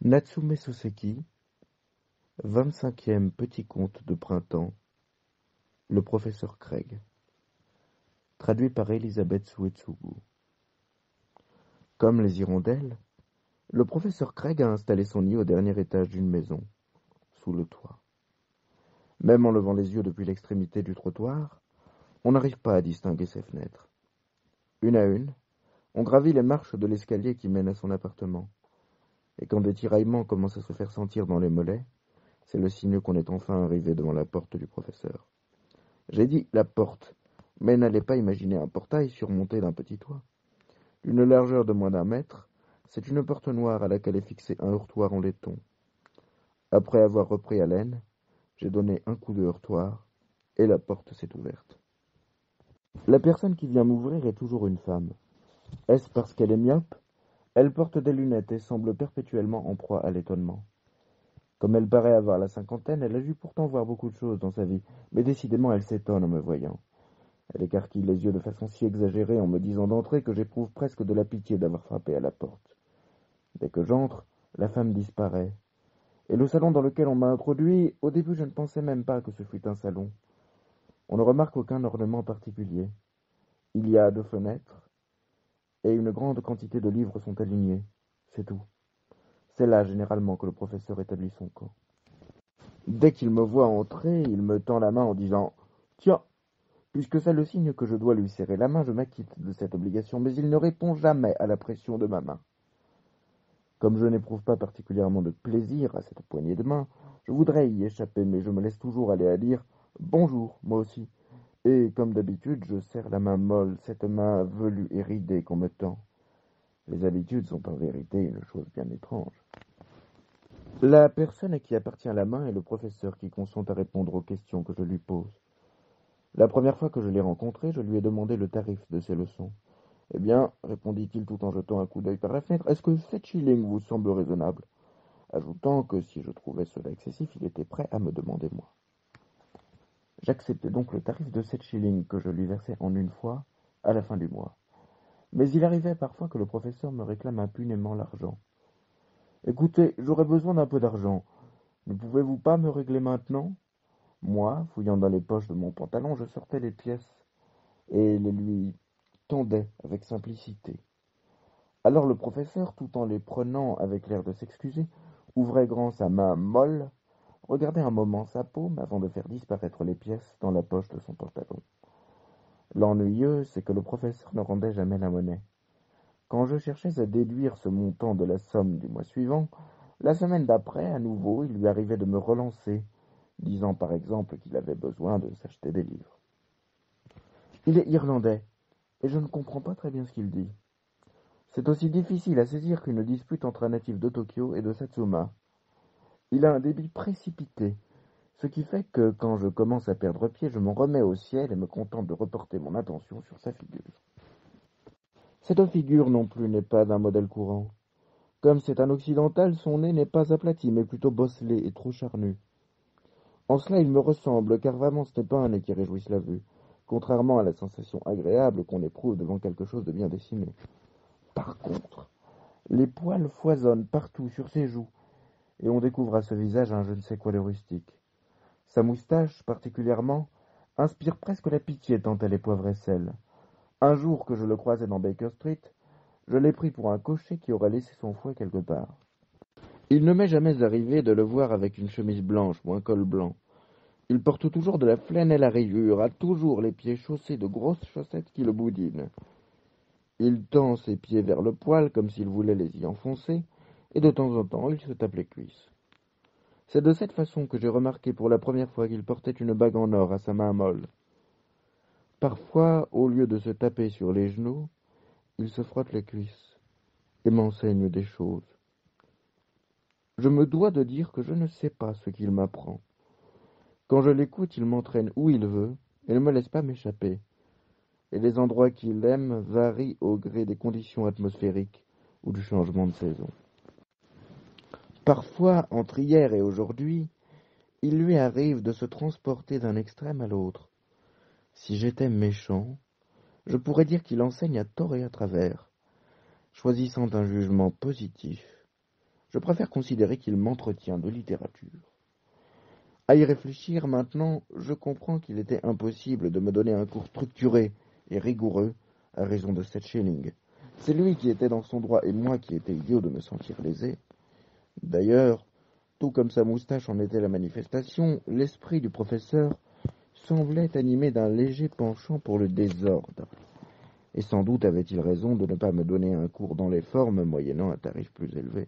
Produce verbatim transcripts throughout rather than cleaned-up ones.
Natsume Soseki, vingt-cinquième petit conte de printemps, le professeur Craig. Traduit par Elisabeth Suetsugu. Comme les hirondelles, le professeur Craig a installé son nid au dernier étage d'une maison, sous le toit. Même en levant les yeux depuis l'extrémité du trottoir, on n'arrive pas à distinguer ses fenêtres. Une à une, on gravit les marches de l'escalier qui mène à son appartement. Et quand des tiraillements commencent à se faire sentir dans les mollets, c'est le signe qu'on est enfin arrivé devant la porte du professeur. J'ai dit la porte, mais n'allez pas imaginer un portail surmonté d'un petit toit. D'une largeur de moins d'un mètre, c'est une porte noire à laquelle est fixé un heurtoir en laiton. Après avoir repris haleine, j'ai donné un coup de heurtoir, et la porte s'est ouverte. La personne qui vient m'ouvrir est toujours une femme. Est-ce parce qu'elle est myope ? Elle porte des lunettes et semble perpétuellement en proie à l'étonnement. Comme elle paraît avoir la cinquantaine, elle a dû pourtant voir beaucoup de choses dans sa vie, mais décidément elle s'étonne en me voyant. Elle écarquille les yeux de façon si exagérée en me disant d'entrer que j'éprouve presque de la pitié d'avoir frappé à la porte. Dès que j'entre, la femme disparaît. Et le salon dans lequel on m'a introduit, au début je ne pensais même pas que ce fût un salon. On ne remarque aucun ornement particulier. Il y a deux fenêtres, et une grande quantité de livres sont alignés. C'est tout. C'est là, généralement, que le professeur établit son camp. Dès qu'il me voit entrer, il me tend la main en disant « Tiens, puisque c'est le signe que je dois lui serrer la main, je m'acquitte de cette obligation, mais il ne répond jamais à la pression de ma main. Comme je n'éprouve pas particulièrement de plaisir à cette poignée de main, je voudrais y échapper, mais je me laisse toujours aller à dire « Bonjour, moi aussi ». Et, comme d'habitude, je serre la main molle, cette main velue et ridée qu'on me tend. Les habitudes sont en vérité une chose bien étrange. La personne à qui appartient la main est le professeur qui consent à répondre aux questions que je lui pose. La première fois que je l'ai rencontré, je lui ai demandé le tarif de ses leçons. « Eh bien, répondit-il tout en jetant un coup d'œil par la fenêtre, est-ce que sept shillings vous semble raisonnable ?» Ajoutant que si je trouvais cela excessif, il était prêt à me demander moi. J'acceptai donc le tarif de sept shillings que je lui versais en une fois, à la fin du mois. Mais il arrivait parfois que le professeur me réclame impunément l'argent. « Écoutez, j'aurais besoin d'un peu d'argent. Ne pouvez-vous pas me régler maintenant ?» Moi, fouillant dans les poches de mon pantalon, je sortais les pièces et les lui tendais avec simplicité. Alors le professeur, tout en les prenant avec l'air de s'excuser, ouvrait grand sa main molle, regardait un moment sa paume avant de faire disparaître les pièces dans la poche de son pantalon. L'ennuyeux, c'est que le professeur ne rendait jamais la monnaie. Quand je cherchais à déduire ce montant de la somme du mois suivant, la semaine d'après, à nouveau, il lui arrivait de me relancer, disant par exemple qu'il avait besoin de s'acheter des livres. Il est irlandais, et je ne comprends pas très bien ce qu'il dit. C'est aussi difficile à saisir qu'une dispute entre un natif de Tokyo et de Satsuma. Il a un débit précipité, ce qui fait que quand je commence à perdre pied, je m'en remets au ciel et me contente de reporter mon attention sur sa figure. Cette figure non plus n'est pas d'un modèle courant. Comme c'est un occidental, son nez n'est pas aplati, mais plutôt bosselé et trop charnu. En cela, il me ressemble, car vraiment ce n'est pas un nez qui réjouisse la vue, contrairement à la sensation agréable qu'on éprouve devant quelque chose de bien dessiné. Par contre, les poils foisonnent partout sur ses joues, et on découvre à ce visage un je ne sais quoi de rustique. Sa moustache, particulièrement, inspire presque la pitié tant elle est poivre et sel. Un jour que je le croisais dans Baker Street, je l'ai pris pour un cocher qui aurait laissé son fouet quelque part. Il ne m'est jamais arrivé de le voir avec une chemise blanche ou un col blanc. Il porte toujours de la flanelle à rayures, a toujours les pieds chaussés de grosses chaussettes qui le boudinent. Il tend ses pieds vers le poil comme s'il voulait les y enfoncer, et de temps en temps il se tape les cuisses. C'est de cette façon que j'ai remarqué pour la première fois qu'il portait une bague en or à sa main molle. Parfois, au lieu de se taper sur les genoux, il se frotte les cuisses et m'enseigne des choses. Je me dois de dire que je ne sais pas ce qu'il m'apprend. Quand je l'écoute, il m'entraîne où il veut et ne me laisse pas m'échapper. Et les endroits qu'il aime varient au gré des conditions atmosphériques ou du changement de saison. Parfois, entre hier et aujourd'hui, il lui arrive de se transporter d'un extrême à l'autre. Si j'étais méchant, je pourrais dire qu'il enseigne à tort et à travers, choisissant un jugement positif. Je préfère considérer qu'il m'entretient de littérature. À y réfléchir maintenant, je comprends qu'il était impossible de me donner un cours structuré et rigoureux à raison de sept shillings. C'est lui qui était dans son droit et moi qui étais idiot de me sentir lésé. D'ailleurs, tout comme sa moustache en était la manifestation, l'esprit du professeur semblait animé d'un léger penchant pour le désordre. Et sans doute avait-il raison de ne pas me donner un cours dans les formes moyennant un tarif plus élevé.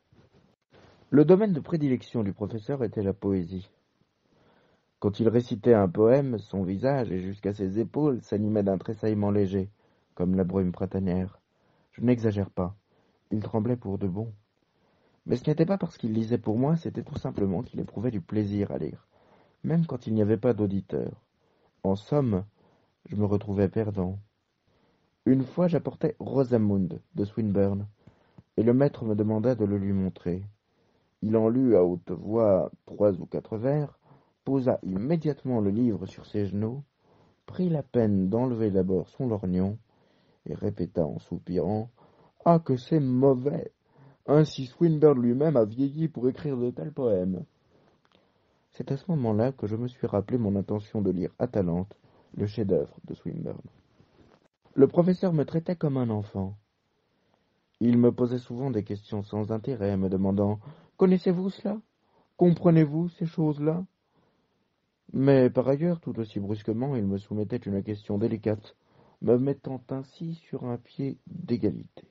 Le domaine de prédilection du professeur était la poésie. Quand il récitait un poème, son visage et jusqu'à ses épaules s'animaient d'un tressaillement léger, comme la brume printanière. Je n'exagère pas, il tremblait pour de bon. Mais ce n'était pas parce qu'il lisait pour moi, c'était tout simplement qu'il éprouvait du plaisir à lire, même quand il n'y avait pas d'auditeurs. En somme, je me retrouvais perdant. Une fois j'apportai Rosamund de Swinburne, et le maître me demanda de le lui montrer. Il en lut à haute voix trois ou quatre vers, posa immédiatement le livre sur ses genoux, prit la peine d'enlever d'abord son lorgnon, et répéta en soupirant « Ah, que c'est mauvais! Ainsi Swinburne lui-même a vieilli pour écrire de tels poèmes. » C'est à ce moment-là que je me suis rappelé mon intention de lire Atalante, le chef-d'œuvre de Swinburne. Le professeur me traitait comme un enfant. Il me posait souvent des questions sans intérêt, me demandant « Connaissez-vous cela? Comprenez-vous ces choses-là » Mais par ailleurs, tout aussi brusquement, il me soumettait une question délicate, me mettant ainsi sur un pied d'égalité.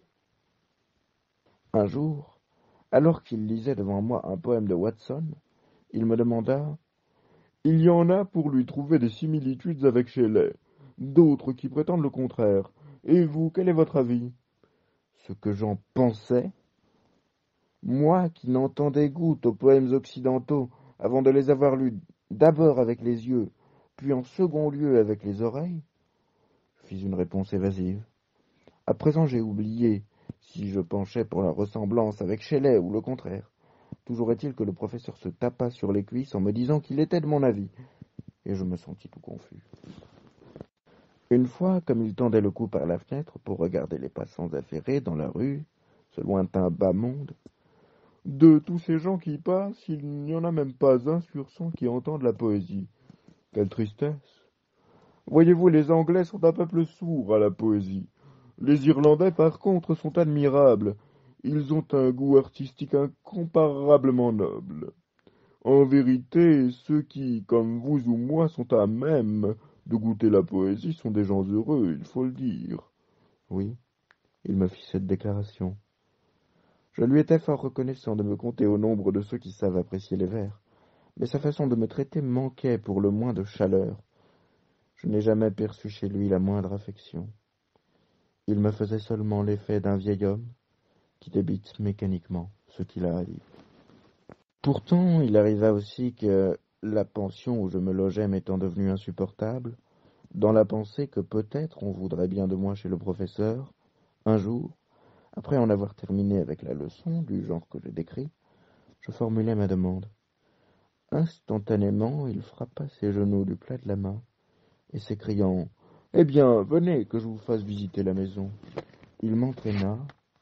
Un jour, alors qu'il lisait devant moi un poème de Watson, il me demanda « Il y en a pour lui trouver des similitudes avec Shelley, d'autres qui prétendent le contraire. Et vous, quel est votre avis ?» Ce que j'en pensais, moi qui n'entendais goutte aux poèmes occidentaux avant de les avoir lus d'abord avec les yeux, puis en second lieu avec les oreilles, fis une réponse évasive. À présent j'ai oublié si je penchais pour la ressemblance avec Shelley ou le contraire. Toujours est-il que le professeur se tapa sur les cuisses en me disant qu'il était de mon avis, et je me sentis tout confus. Une fois, comme il tendait le cou par la fenêtre pour regarder les passants affairés dans la rue, ce lointain bas monde, « De tous ces gens qui passent, il n'y en a même pas un sur cent qui entendent la poésie. Quelle tristesse! Voyez-vous, les Anglais sont un peuple sourd à la poésie. Les Irlandais, par contre, sont admirables. Ils ont un goût artistique incomparablement noble. En vérité, ceux qui, comme vous ou moi, sont à même de goûter la poésie sont des gens heureux, il faut le dire. » Oui, il me fit cette déclaration. Je lui étais fort reconnaissant de me compter au nombre de ceux qui savent apprécier les vers, mais sa façon de me traiter manquait pour le moins de chaleur. Je n'ai jamais perçu chez lui la moindre affection. Il me faisait seulement l'effet d'un vieil homme qui débite mécaniquement ce qu'il a à dire. Pourtant, il arriva aussi que, la pension où je me logeais m'étant devenue insupportable, dans la pensée que peut-être on voudrait bien de moi chez le professeur, un jour, après en avoir terminé avec la leçon, du genre que j'ai décrit, je formulai ma demande. Instantanément, il frappa ses genoux du plat de la main, et s'écriant « Eh bien, venez, que je vous fasse visiter la maison », il m'entraîna,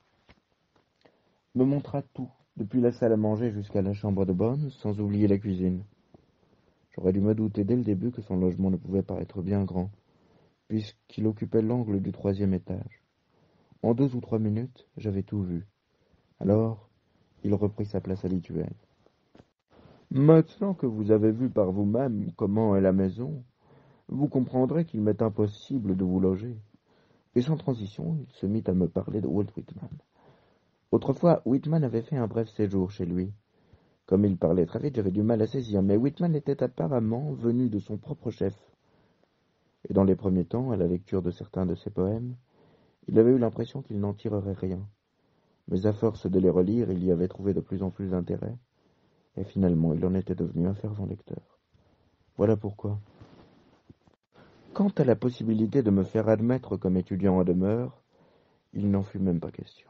me montra tout, depuis la salle à manger jusqu'à la chambre de bonne, sans oublier la cuisine. J'aurais dû me douter dès le début que son logement ne pouvait pas être bien grand, puisqu'il occupait l'angle du troisième étage. En deux ou trois minutes, j'avais tout vu. Alors, il reprit sa place habituelle. « Maintenant que vous avez vu par vous-même comment est la maison, vous comprendrez qu'il m'est impossible de vous loger. » Et sans transition, il se mit à me parler de Walt Whitman. Autrefois, Whitman avait fait un bref séjour chez lui. Comme il parlait très vite, j'avais du mal à saisir, mais Whitman était apparemment venu de son propre chef. Et dans les premiers temps, à la lecture de certains de ses poèmes, il avait eu l'impression qu'il n'en tirerait rien. Mais à force de les relire, il y avait trouvé de plus en plus d'intérêt, et finalement il en était devenu un fervent lecteur. Voilà pourquoi. Quant à la possibilité de me faire admettre comme étudiant en demeure, il n'en fut même pas question.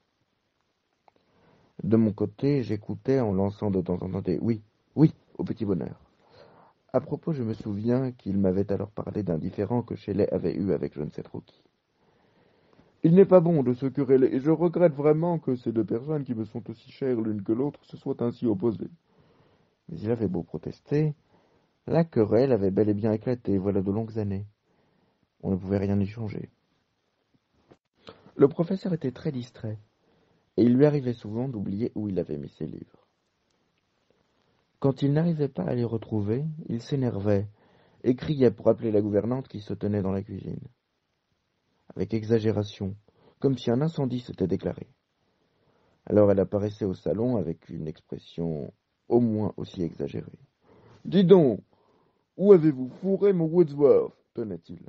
De mon côté, j'écoutais en lançant de temps en temps des « oui, oui » au petit bonheur. À propos, je me souviens qu'il m'avait alors parlé d'un différend que Shelley avait eu avec je ne sais trop qui. Il n'est pas bon de se quereller, et je regrette vraiment que ces deux personnes qui me sont aussi chères l'une que l'autre se soient ainsi opposées. Mais il avait beau protester, la querelle avait bel et bien éclaté, voilà de longues années. On ne pouvait rien y changer. Le professeur était très distrait, et il lui arrivait souvent d'oublier où il avait mis ses livres. Quand il n'arrivait pas à les retrouver, il s'énervait et criait pour appeler la gouvernante qui se tenait dans la cuisine. Avec exagération, comme si un incendie s'était déclaré. Alors elle apparaissait au salon avec une expression au moins aussi exagérée. « Dis donc, où avez-vous fourré mon Wordsworth ?» tenait-il.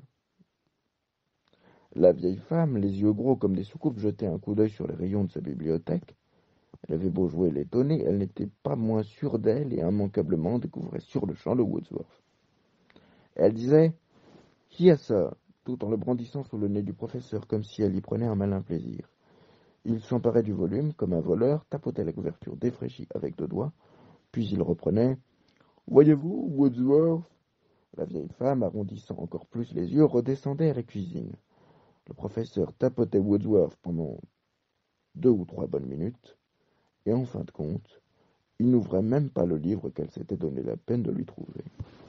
La vieille femme, les yeux gros comme des soucoupes, jetait un coup d'œil sur les rayons de sa bibliothèque. Elle avait beau jouer l'étonnée, elle n'était pas moins sûre d'elle et immanquablement découvrait sur-le-champ le Wordsworth. Elle disait « Qui a ça ?» tout en le brandissant sous le nez du professeur comme si elle y prenait un malin plaisir. Il s'emparait du volume comme un voleur, tapotait la couverture défraîchie avec deux doigts, puis il reprenait « Voyez-vous, Wordsworth ?» La vieille femme, arrondissant encore plus les yeux, redescendait à la cuisine. Le professeur tapotait Wordsworth pendant deux ou trois bonnes minutes, et en fin de compte, il n'ouvrait même pas le livre qu'elle s'était donné la peine de lui trouver.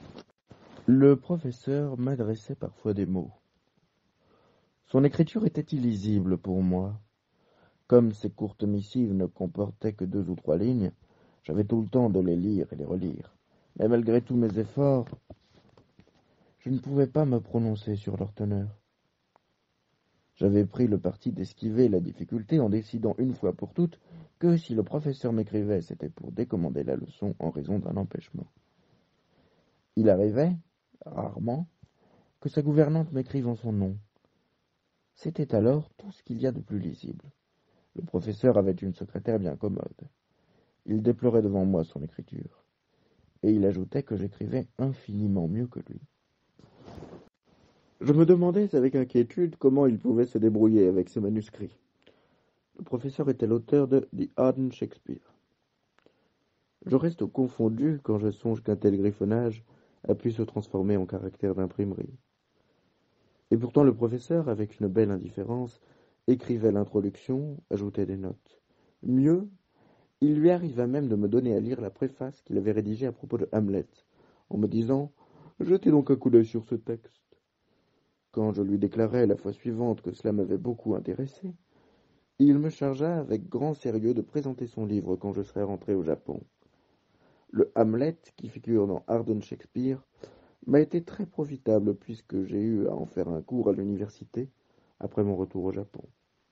Le professeur m'adressait parfois des mots. Son écriture était illisible pour moi. Comme ces courtes missives ne comportaient que deux ou trois lignes, j'avais tout le temps de les lire et les relire. Mais malgré tous mes efforts, je ne pouvais pas me prononcer sur leur teneur. J'avais pris le parti d'esquiver la difficulté en décidant une fois pour toutes que si le professeur m'écrivait, c'était pour décommander la leçon en raison d'un empêchement. Il arrivait, rarement, que sa gouvernante m'écrive en son nom. C'était alors tout ce qu'il y a de plus lisible. Le professeur avait une secrétaire bien commode. Il déplorait devant moi son écriture, et il ajoutait que j'écrivais infiniment mieux que lui. Je me demandais avec inquiétude comment il pouvait se débrouiller avec ses manuscrits. Le professeur était l'auteur de The Arden Shakespeare. Je reste confondu quand je songe qu'un tel griffonnage a pu se transformer en caractère d'imprimerie. Et pourtant le professeur, avec une belle indifférence, écrivait l'introduction, ajoutait des notes. Mieux, il lui arriva même de me donner à lire la préface qu'il avait rédigée à propos de Hamlet, en me disant « Jetez donc un coup d'œil sur ce texte ». Quand je lui déclarai la fois suivante que cela m'avait beaucoup intéressé, il me chargea avec grand sérieux de présenter son livre quand je serais rentré au Japon. Le Hamlet, qui figure dans Arden Shakespeare, m'a été très profitable puisque j'ai eu à en faire un cours à l'université après mon retour au Japon.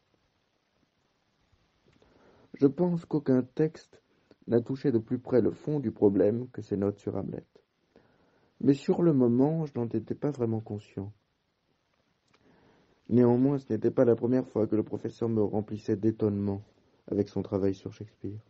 Je pense qu'aucun texte n'a touché de plus près le fond du problème que ces notes sur Hamlet. Mais sur le moment, je n'en étais pas vraiment conscient. Néanmoins, ce n'était pas la première fois que le professeur me remplissait d'étonnement avec son travail sur Shakespeare.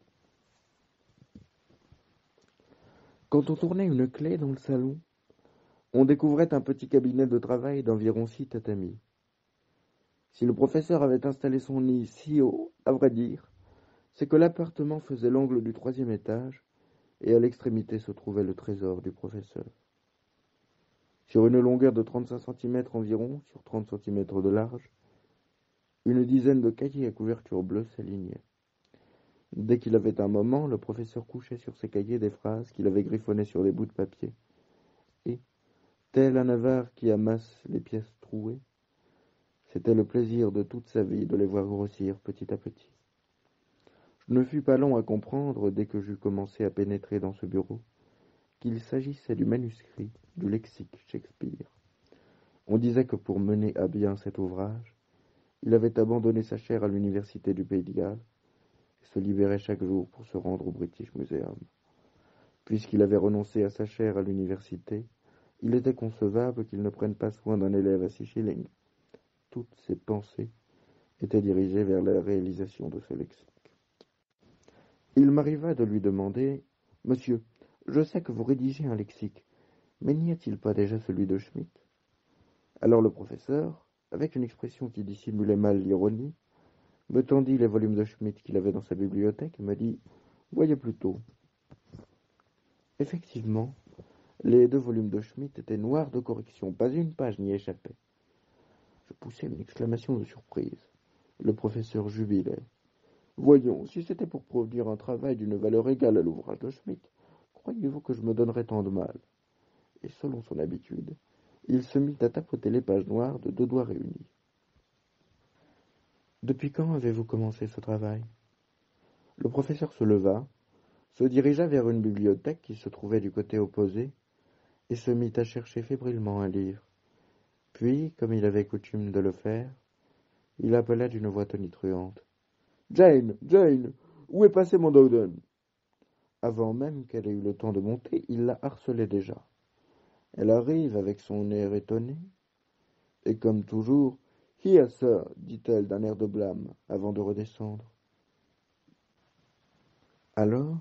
Quand on tournait une clé dans le salon, on découvrait un petit cabinet de travail d'environ six tatamis. Si le professeur avait installé son nid si haut, à vrai dire, c'est que l'appartement faisait l'angle du troisième étage, et à l'extrémité se trouvait le trésor du professeur. Sur une longueur de trente-cinq centimètres environ, sur trente centimètres de large, une dizaine de cahiers à couverture bleue s'alignaient. Dès qu'il avait un moment, le professeur couchait sur ses cahiers des phrases qu'il avait griffonnées sur des bouts de papier, et, tel un avare qui amasse les pièces trouées, c'était le plaisir de toute sa vie de les voir grossir petit à petit. Je ne fus pas long à comprendre, dès que j'eus commencé à pénétrer dans ce bureau, qu'il s'agissait du manuscrit du lexique Shakespeare. On disait que pour mener à bien cet ouvrage, il avait abandonné sa chaire à l'université du Pays de Galles et se libérait chaque jour pour se rendre au British Museum. Puisqu'il avait renoncé à sa chaire à l'université, il était concevable qu'il ne prenne pas soin d'un élève à six shillings. Toutes ses pensées étaient dirigées vers la réalisation de ce lexique. Il m'arriva de lui demander « Monsieur, je sais que vous rédigez un lexique, mais n'y a-t-il pas déjà celui de Schmitt ?» Alors le professeur, avec une expression qui dissimulait mal l'ironie, me tendit les volumes de Schmitt qu'il avait dans sa bibliothèque et me dit « Voyez plutôt. » Effectivement, les deux volumes de Schmitt étaient noirs de correction, pas une page n'y échappait. Je poussai une exclamation de surprise. Le professeur jubilait. Voyons, si c'était pour produire un travail d'une valeur égale à l'ouvrage de Schmitt, croyez-vous que je me donnerais tant de mal? Et selon son habitude, il se mit à tapoter les pages noires de deux doigts réunis. Depuis quand avez-vous commencé ce travail? Le professeur se leva, se dirigea vers une bibliothèque qui se trouvait du côté opposé, et se mit à chercher fébrilement un livre. Puis, comme il avait coutume de le faire, il appela d'une voix tonitruante. Jane, Jane, où est passé mon Dowden? Avant même qu'elle ait eu le temps de monter, il la harcelait déjà. Elle arrive avec son air étonné, et comme toujours, Here, sir, dit-elle d'un air de blâme, avant de redescendre. Alors,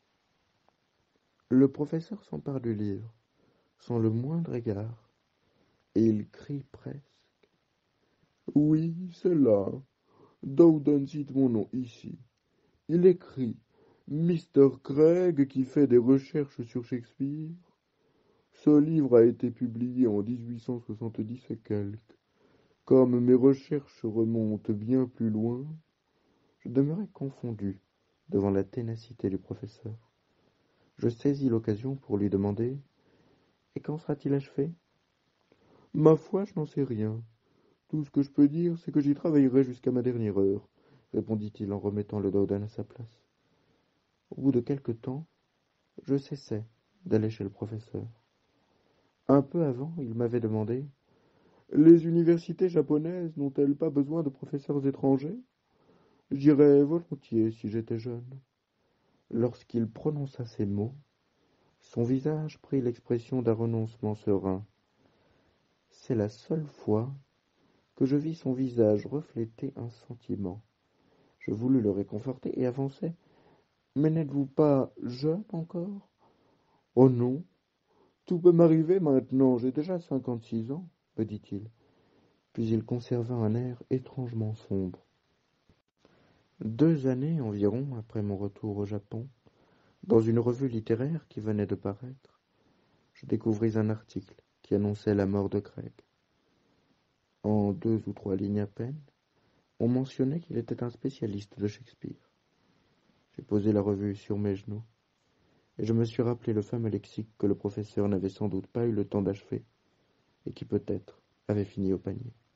le professeur s'empare du livre, sans le moindre égard, et il crie presque. Oui, c'est là. Dowden cite mon nom ici. Il écrit mister Craig qui fait des recherches sur Shakespeare. Ce livre a été publié en dix-huit cent soixante-dix et quelques. Comme mes recherches remontent bien plus loin, je demeurai confondu devant la ténacité du professeur. Je saisis l'occasion pour lui demander « Et quand sera-t-il achevé ?»« Ma foi, je n'en sais rien. Tout ce que je peux dire, c'est que j'y travaillerai jusqu'à ma dernière heure, » répondit-il en remettant le Dowden à sa place. Au bout de quelque temps, je cessai d'aller chez le professeur. Un peu avant, il m'avait demandé « Les universités japonaises n'ont-elles pas besoin de professeurs étrangers ? J'irais volontiers si j'étais jeune. » Lorsqu'il prononça ces mots, son visage prit l'expression d'un renoncement serein. C'est la seule fois que je vis son visage refléter un sentiment. Je voulus le réconforter et avançai. « Mais n'êtes-vous pas jeune encore ?»« Oh non, tout peut m'arriver maintenant, j'ai déjà cinquante-six ans, » me dit-il. Puis il conserva un air étrangement sombre. Deux années environ après mon retour au Japon, dans une revue littéraire qui venait de paraître, je découvris un article qui annonçait la mort de Craig. En deux ou trois lignes à peine, on mentionnait qu'il était un spécialiste de Shakespeare. J'ai posé la revue sur mes genoux, et je me suis rappelé le fameux lexique que le professeur n'avait sans doute pas eu le temps d'achever, et qui peut-être avait fini au panier.